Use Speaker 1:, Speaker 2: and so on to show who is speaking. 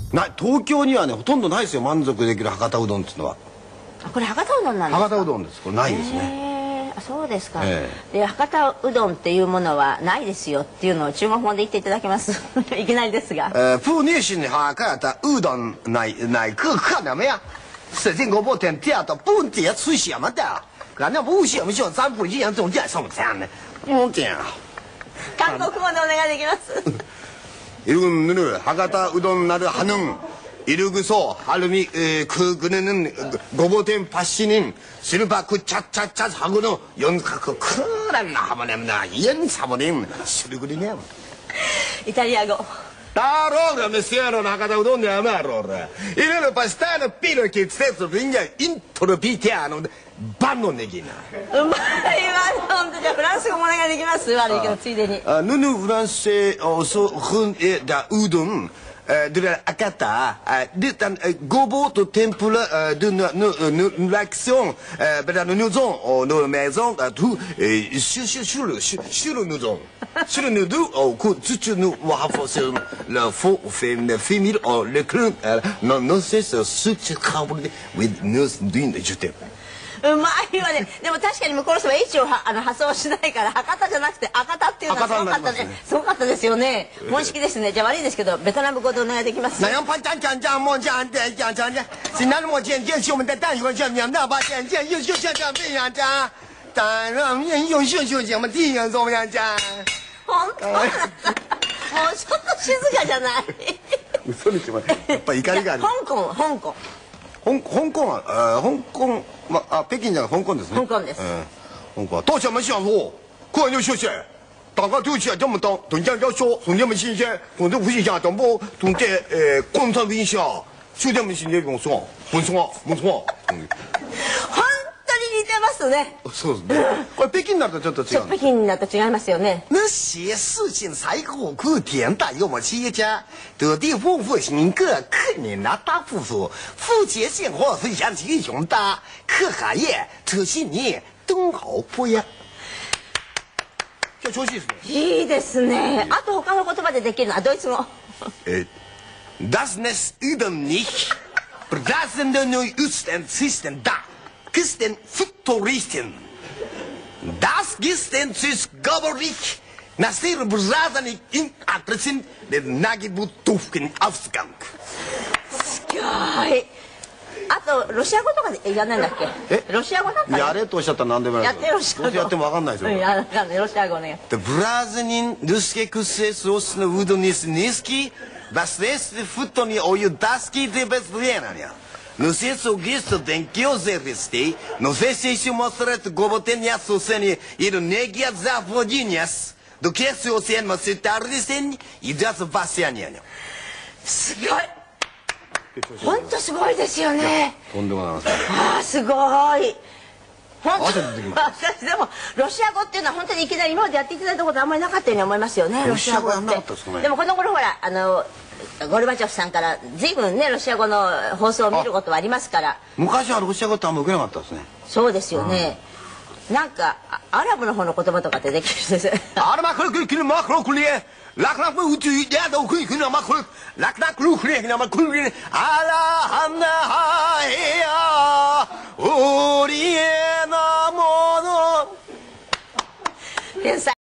Speaker 1: 東京にはねほとんどないですよ、満足できる博多うどんっていうのは。
Speaker 2: これ博多うどんなんですか？
Speaker 1: 博多うどんです。これないですね。
Speaker 2: そうですか。で博多うどんっていうものはないですよっていうのを中国語で言っていただけます？いきなりですが。
Speaker 1: 不你是博多うどん哪个可能呀？是这个我天天到不点出什么的，俺那不什么像咱不一样中间什么这样的，这样。
Speaker 2: 韓国語でお願いできます？
Speaker 1: 이르는博多うどん나를 하는 이르그소 할미 그는 고보된 파시는 실바 그 차차차 하고는 연카 그 크란 하모nem나 연사모님 실그리네.
Speaker 2: イタリア語。
Speaker 1: Allora, messiero, una cataudo ne amarora. E nello pastano pilo che stesso ringa intropitiano banno negina.
Speaker 2: うまいわ、本当じゃフランス語もお願いできます？悪いけどついでに。
Speaker 1: 누누 프랑스에 어서 흔다 우동 de akata 일단 gobo to tempura de l'action nous avons nos maisons tout sur nous avons sur nous deux tout nous avons le faux féminin le clan non c'est ce qui travaille with nous d'une jeter。
Speaker 2: うまいわね。でも確かに向こうの人は H を発音しないから博多じゃなくて赤田っていうのはすごかったね。すごかったですよね。本式ですね。じゃあ悪いですけどベトナム語でお願いできます？
Speaker 1: 那样怕讲莫讲的讲的，是那么讲我们的单元讲那把讲又讲这样讲，当然又讲么这样怎么样讲？
Speaker 2: 本当もうちょっと静かじゃない？
Speaker 1: 嘘でしょ。やっぱ怒りがある。
Speaker 2: 香港
Speaker 1: は香港まあ北京じゃなく香港ですね。
Speaker 2: 香港です。
Speaker 1: 香港到什么项目？个人就休息。大家都去这么当，同样要说，从这么新鲜，从这不新鲜，从不从这广场影响，就这么新鲜用说，不错。
Speaker 2: 本当に似てますね。
Speaker 1: そうですね。これ北京になるとちょっと違う。
Speaker 2: 北京になると違いますよね。
Speaker 1: 那些事情才苦苦甜的有我企业家得地丰富性格可能那大富庶富杰现活分享其雄大可哈耶特西尼东好不呀。今日調子いいですね。
Speaker 2: いいですね。あと他の言葉でできるのはドイツ語。
Speaker 1: Das Nest üben nicht. Brasen den Üsten Sisten da. Kisten Futturisten. Das Gisten Sis Goberich. Nasir Brasen in Adressen den Nagibutufken Ausgang.
Speaker 2: すごい。あとロシア語とかでやんないんだっけ？ロシア語だったら
Speaker 1: やれとおっしゃったら何でもやる。
Speaker 2: やってロシア語。
Speaker 1: どうせやっても分かんないですよ。
Speaker 2: わかんない。ロシア語ね。
Speaker 1: De Brasenin Ruske Kusses Osne Udonis Niski Was lässt Futtoni Oyu Daski de Beslienania. No senso gisto den Kioseristi, no se si mostrat Gobotenia Suseni il Negia Zavodinias, do que se o sen Masitardisen, e das Vasianiano.
Speaker 2: すごい。本当すごいですよね。
Speaker 1: とんでもないです。
Speaker 2: ああすごい。本当。私でもロシア語っていうのは本当にいきなり今までやっていただいたことあんまりなかったように思いますよね。ロシア語って。でもこの頃ほらゴルバチョフさんから随分ねロシア語の放送を見ることはありますから。
Speaker 1: 昔はロシア語ってあんま受けなかったですね。
Speaker 2: そうですよね。なんかアラブの方の言葉とかってできるんです。
Speaker 1: アラマクルクルマクロクリエ。ラクナクウチュヤドクイクナマクルラクナクルクリエナマクルリエアラハナハエヤオリエナモノ。天才。